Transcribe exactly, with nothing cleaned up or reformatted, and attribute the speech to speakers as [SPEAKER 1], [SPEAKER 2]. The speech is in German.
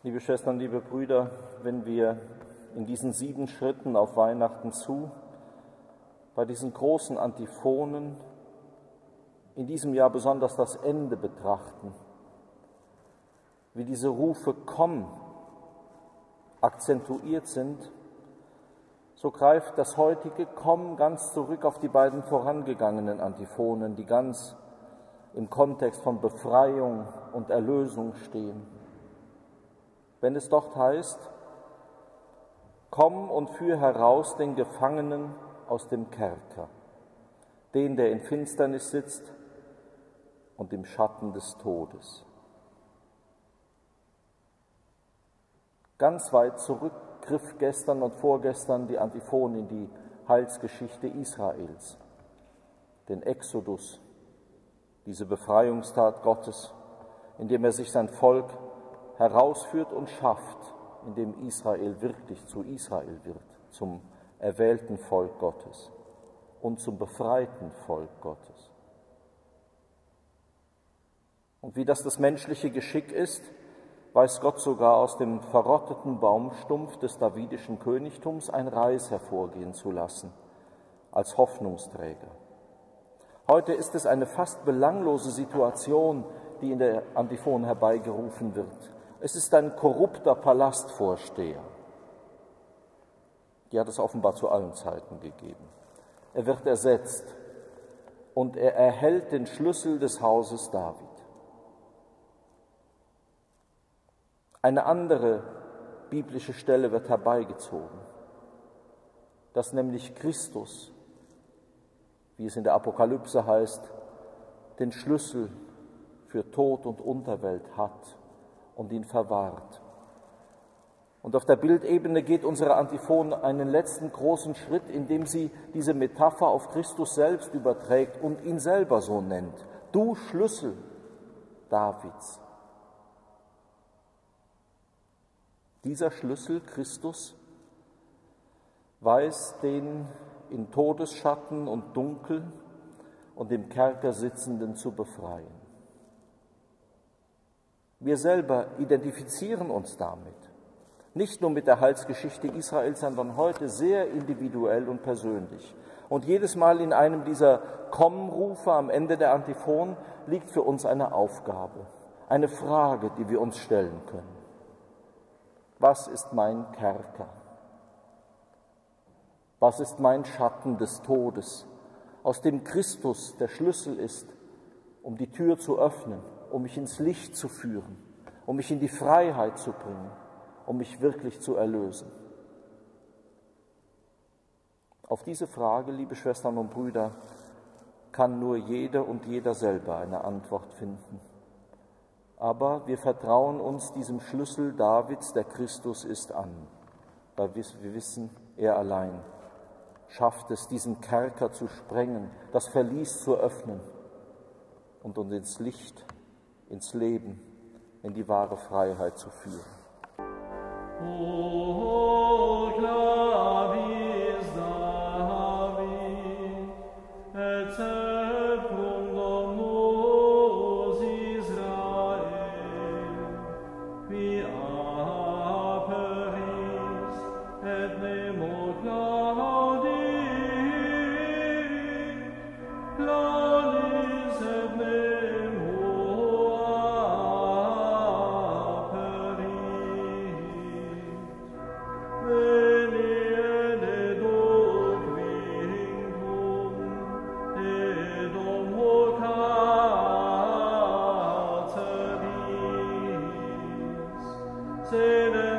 [SPEAKER 1] Liebe Schwestern, liebe Brüder, wenn wir in diesen sieben Schritten auf Weihnachten zu, bei diesen großen Antiphonen, in diesem Jahr besonders das Ende betrachten, wie diese Rufe „Komm!" akzentuiert sind, so greift das heutige „Komm!" ganz zurück auf die beiden vorangegangenen Antiphonen, die ganz im Kontext von Befreiung und Erlösung stehen. Wenn es dort heißt: „Komm und führ heraus den Gefangenen aus dem Kerker, den, der in Finsternis sitzt und im Schatten des Todes." Ganz weit zurück griff gestern und vorgestern die Antiphon in die Heilsgeschichte Israels, den Exodus, diese Befreiungstat Gottes, indem er sich sein Volk herausführt und schafft, indem Israel wirklich zu Israel wird, zum erwählten Volk Gottes und zum befreiten Volk Gottes. Und wie das das menschliche Geschick ist, weiß Gott sogar aus dem verrotteten Baumstumpf des davidischen Königtums ein Reis hervorgehen zu lassen, als Hoffnungsträger. Heute ist es eine fast belanglose Situation, die in der Antiphon herbeigerufen wird. Es ist ein korrupter Palastvorsteher. Die hat es offenbar zu allen Zeiten gegeben. Er wird ersetzt und er erhält den Schlüssel des Hauses David. Eine andere biblische Stelle wird herbeigezogen, dass nämlich Christus, wie es in der Apokalypse heißt, den Schlüssel für Tod und Unterwelt hat und ihn verwahrt. Und auf der Bildebene geht unsere Antiphon einen letzten großen Schritt, indem sie diese Metapher auf Christus selbst überträgt und ihn selber so nennt: Du Schlüssel Davids. Dieser Schlüssel, Christus, weiß den in Todesschatten und Dunkel und im Kerker Sitzenden zu befreien. Wir selber identifizieren uns damit, nicht nur mit der Heilsgeschichte Israels, sondern heute sehr individuell und persönlich. Und jedes Mal in einem dieser Komm-Rufe am Ende der Antiphon liegt für uns eine Aufgabe, eine Frage, die wir uns stellen können. Was ist mein Kerker? Was ist mein Schatten des Todes, aus dem Christus der Schlüssel ist, um die Tür zu öffnen, um mich ins Licht zu führen, um mich in die Freiheit zu bringen, um mich wirklich zu erlösen? Auf diese Frage, liebe Schwestern und Brüder, kann nur jede und jeder selber eine Antwort finden. Aber wir vertrauen uns diesem Schlüssel Davids, der Christus ist, an, weil wir wissen, er allein schafft es, diesen Kerker zu sprengen, das Verlies zu öffnen und uns ins Licht, ins Leben, in die wahre Freiheit zu führen.
[SPEAKER 2] O clavis David, et sepulcrum Dominus Israel, qui aperis et nemo claudi, claudis et nemo aperis. Veniet et oquincum, et homo caceris, sed